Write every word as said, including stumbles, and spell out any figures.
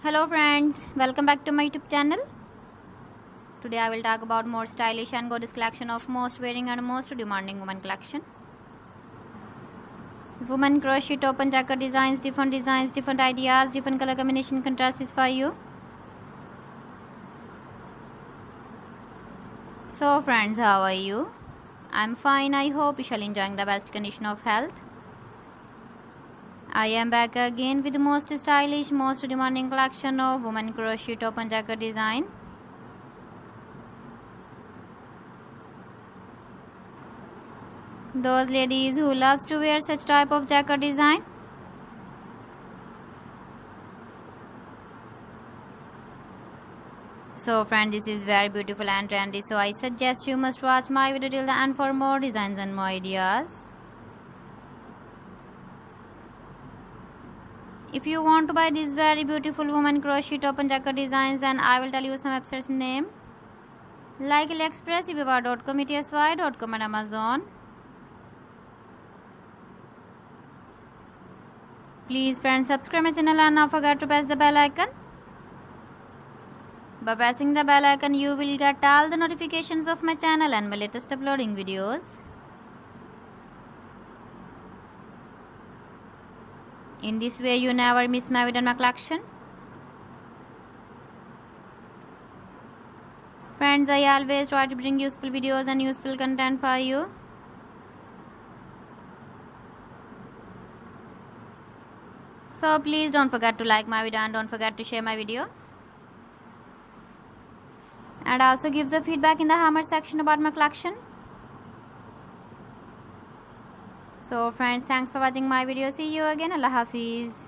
Hello friends, welcome back to my YouTube channel. Today I will talk about more stylish and gorgeous collection of most wearing and most demanding women collection. Women crochet top and jacket designs, different designs, different ideas, different color combination contrasts for you. So friends, how are you? I'm fine. I hope you shall enjoying the best condition of health. I am back again with the most stylish, most demanding collection of women crochet top and jacket design. Those ladies who loves to wear such type of jacket design. So friends, this is very beautiful and trendy, so I suggest you must watch my video till the end for more designs and more ideas. If you want to buy these very beautiful woman crochet top and jacket designs, then I will tell you some websites name like AliExpress, eBay dot com, E T S Y dot com and Amazon. Please friends, subscribe my channel and not forget to press the bell icon. By pressing the bell icon, you will get all the notifications of my channel and my latest uploading videos. In this way, you never miss my video and my collection. Friends, I always try to bring useful videos and useful content for you. So please don't forget to like my video and don't forget to share my video. And also give the feedback in the comment section about my collection. So friends, thanks for watching my video. See you again. Allah Hafiz.